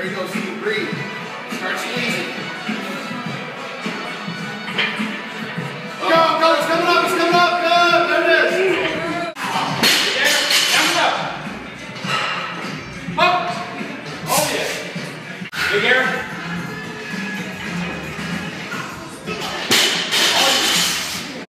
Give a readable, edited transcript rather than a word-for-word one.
There you go, Steve. Breathe. Start squeezing. Go, go. It's coming up. It's coming up. Good. There it is. There. Down and up. Up. Oh, yeah. Big air.